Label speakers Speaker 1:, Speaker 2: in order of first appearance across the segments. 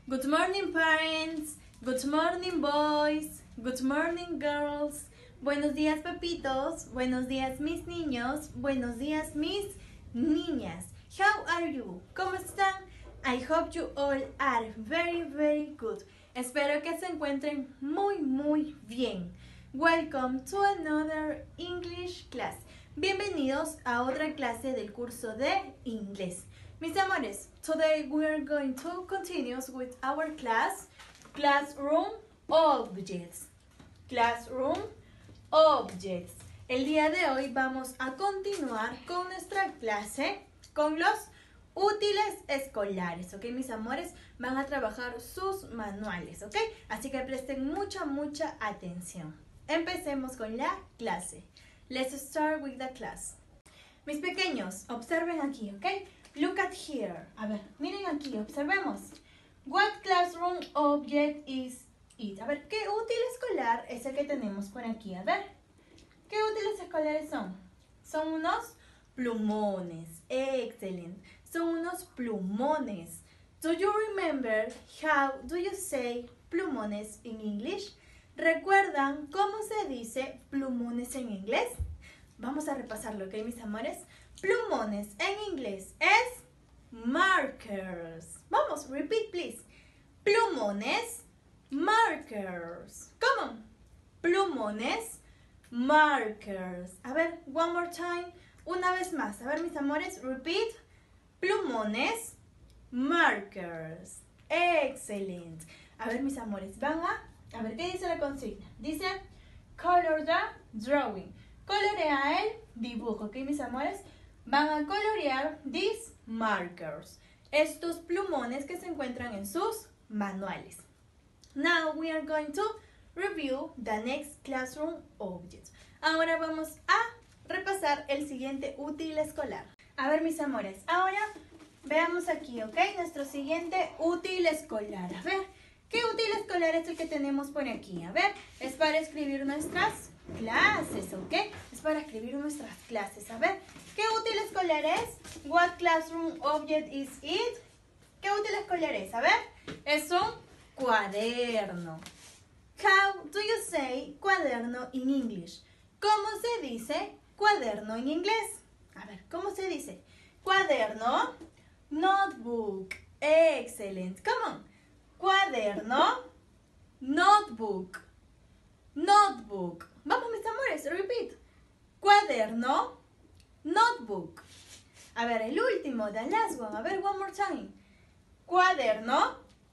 Speaker 1: Good morning, parents. Good morning, boys. Good morning, girls. Buenos días, papitos. Buenos días, mis niños. Buenos días, mis niñas. How are you? ¿Cómo están? I hope you all are very, very good. Espero que se encuentren muy bien. Welcome to another English class. Bienvenidos a otra clase del curso de inglés. Mis amores, today we are going to continue with our classroom objects. Classroom objects. El día de hoy vamos a continuar con nuestra clase con los útiles escolares, ¿ok? Mis amores, van a trabajar sus manuales, ¿ok? Así que presten mucha atención. Empecemos con la clase. Let's start with the class. Mis pequeños, observen aquí, ¿ok? Look at here. A ver, miren aquí, observemos. What classroom object is it? A ver, ¿qué útil escolar es el que tenemos por aquí? A ver, ¿qué útiles escolares son? Son unos plumones. Excelente. Son unos plumones. Do you remember how do you say plumones in English? ¿Recuerdan cómo se dice plumones en inglés? Vamos a repasarlo, ¿ok, mis amores? Plumones en inglés es markers. Vamos, repeat please. Plumones, markers. Come on. Plumones, markers. A ver, one more time. Una vez más. A ver, mis amores, repeat. Plumones, markers. Excelente. A ver, mis amores, van a ver, ¿qué dice la consigna? Dice, color the drawing. Colorea el dibujo, ¿ok, mis amores? Van a colorear these markers. Estos plumones que se encuentran en sus manuales. Now we are going to review the next classroom object. Ahora vamos a repasar el siguiente útil escolar. A ver, mis amores, ahora veamos aquí, ¿ok? Nuestro siguiente útil escolar. A ver, ¿qué útil escolar es el que tenemos por aquí? A ver, es para escribir nuestras clases, ¿ok? Es para escribir nuestras clases. A ver, ¿qué útil escolar es? What classroom object is it? ¿Qué útil escolar es? A ver, es un cuaderno. How do you say cuaderno in English? ¿Cómo se dice cuaderno en inglés? A ver, ¿cómo se dice? Cuaderno, notebook. Excelente. Come on. Cuaderno, notebook. Notebook. Vamos, mis amores, repeat. Cuaderno, notebook. A ver, el último, the last one. A ver, one more time. Cuaderno,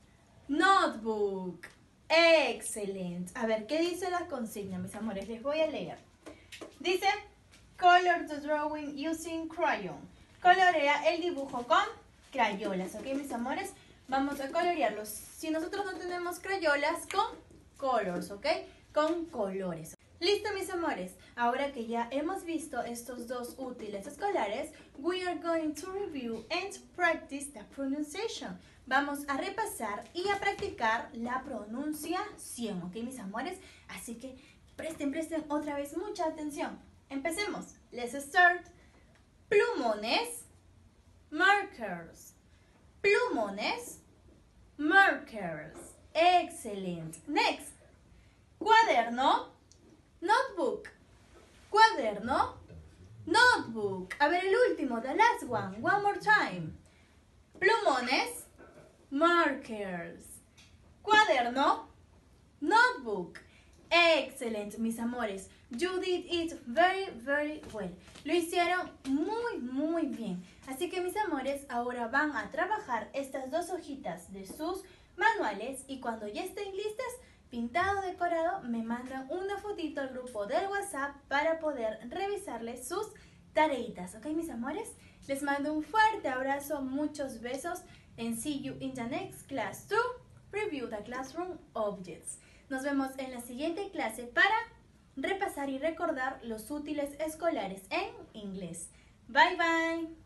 Speaker 1: notebook. Excelente. A ver, ¿qué dice la consigna, mis amores? Les voy a leer. Dice, color the drawing using crayon. Colorea el dibujo con crayolas, ¿ok, mis amores? Vamos a colorearlos. Si nosotros no tenemos crayolas, con colors, ¿ok? Con colores. Listo, mis amores. Ahora que ya hemos visto estos dos útiles escolares, we are going to review and practice the pronunciation. Vamos a repasar y a practicar la pronunciación, ¿ok, mis amores? Así que presten otra vez mucha atención. Empecemos. Let's start. Plumones, markers. Plumones, markers. Excelente. Next. Cuaderno, notebook. Cuaderno, notebook. A ver, el último, the last one. One more time. Plumones, markers. Cuaderno, notebook. Excelente, mis amores. You did it very well. Lo hicieron muy bien. Así que, mis amores, ahora van a trabajar estas dos hojitas de sus manuales y cuando ya estén listas, pintado, decorado, me mandan una fotito al grupo del WhatsApp para poder revisarles sus tareitas, ¿ok, mis amores? Les mando un fuerte abrazo, muchos besos, and see you in the next class to review the classroom objects. Nos vemos en la siguiente clase para repasar y recordar los útiles escolares en inglés. Bye.